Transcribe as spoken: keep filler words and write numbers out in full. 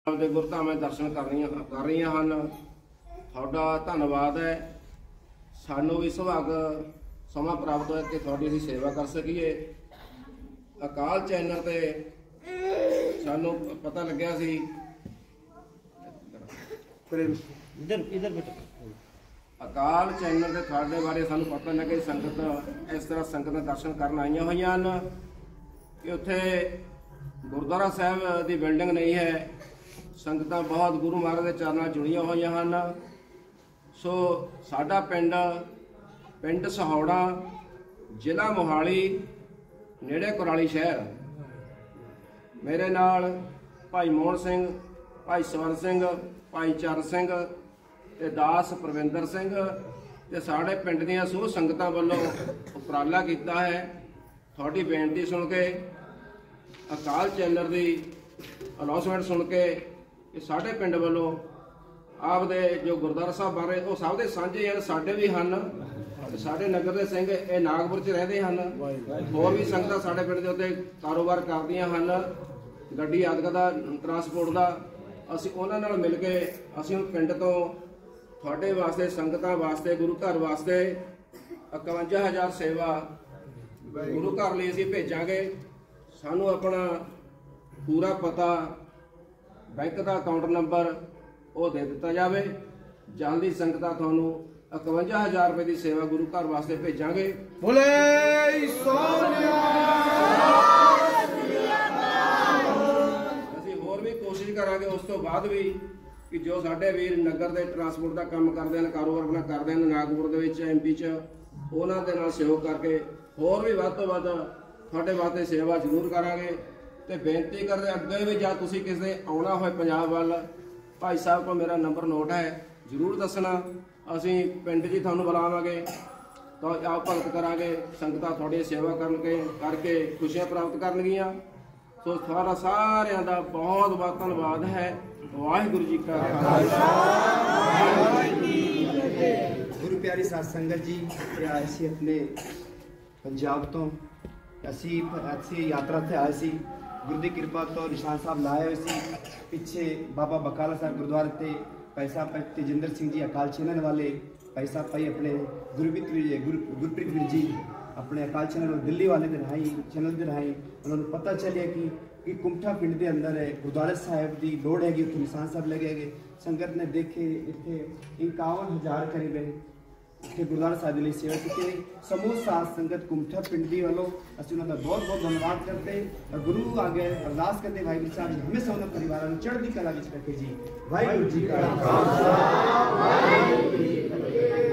आपदे गुरधाम दर्शन कर रही कर रही हैं। थोड़ा धन्यवाद है, सानू भी सुभाग समा प्राप्त होया कि थोड़ी असीं सेवा कर सकीए। अकाल चैनल ते सानू पता लग्या सी इधर इधर अकाल चैनल ते थोड़े बारे सानू पता लगे संगत इस तरह संगत दर्शन करन आईयां होईयां हन कि उत्थे गुरुद्वारा साहब की बिल्डिंग नहीं है। संगत बहुत गुरु महाराज के चरणों जुड़िया हुई हैं। सो साडा पिंड पिंड सहौड़ा जिला मोहाली नेड़े कुराली शहर। मेरे नाल भाई मोहन सिंह, भाई सवर सिंह, भाई चरण सिंह ते दास परविंदर सिंह ते साढ़े पिंड दीआं सो संगतां वल्लों उपराला कीता है। थोड़ी बेनती सुन के अकाल चैनल की अनाउंसमेंट सुन के कि साढ़े पिंड वालों आपदे जो गुरुद्वारा साहब बारे वो सब दे सांझे हैं, साडे भी हैं। साडे नगर के सिंह ये नागपुर च रहते हैं। होर भी संगतां साडे पिंड दे उत्ते कारोबार करदियां हन, गड्डी आदि का ट्रांसपोर्ट का। असीं उन्हां नाल मिल के असीं पिंड तो तुहाडे वास्ते संगतां वास्ते गुरु घर वास्ते इक्यावन हज़ार सेवा गुरु घर लई असीं भेजांगे। सानू अपना पूरा पता बैंक का अकाउंट नंबर वो दे दिता जाए। जल्दी संगतां तुहानू इक्यावन हज़ार रुपए की सेवा गुरु घर वास्ते भेजांगे। बोले असीं होर भी कोशिश करांगे उस तो बाद भी कि जो साडे वीर नगर के ट्रांसपोर्ट का काम करते हैं, कारोबार अपना करते हैं नागपुर के विच एम पी च, उन्हां दे नाल सहयोग करके होर भी वध तो वध तुहाडे वास्ते सेवा जरूर करांगे। ते बेनती करदे अगे भी जा तुसीं किसे आउणा होए पंजाब वल, भाई साहब को मेरा नंबर नोट है, जरूर दसना। असीं पिंड जी तुहानूं बुलावांगे तो आप भगत करांगे। संगतां तुहाडी सेवा करके करके खुशियां प्राप्त करनगियां। सो तुहाडा सारिआं दा बहुत बहुत धन्नवाद है। वाहिगुरू जी का खालसा। गुरु प्यारी साध संगत जी, असीं अपने पंजाब तो असी असी यात्रा से आए सी। गुरु की कृपा तो निशान साहब लाए हुए सी। पिछे बाबा बकाला साहब गुरुद्वारे ते पैसा पाई तेजिंदर सिंह जी अकाल चैनल वाले पैसा पाई अपने गुरप्रीत गुरु गुरप्रीत वीर जी अपने अकाल चैनल दिल्ली वाले दे राही चैनल दे राही उन्होंने पता चलिया कि कि कुमठा पिंड के अंदर है गुरुद्वारा साहब की लोड़ हैगी, उत्थे निशान साहब लगे है। संगत ने देखे इतने इक्यावन हज़ार करीब है इतने गुरुद्वारा साहब लिए सेवा की। समूह साथ संगत कुमठा पिंड दी वालों असं उन्होंने बहुत बहुत धन्यवाद करते और गुरु आगे अरदास करते भाई साहब हमेशा उन्होंने परिवार चढ़ती कला रखे जी। वाहिगुरू जी का खालसा।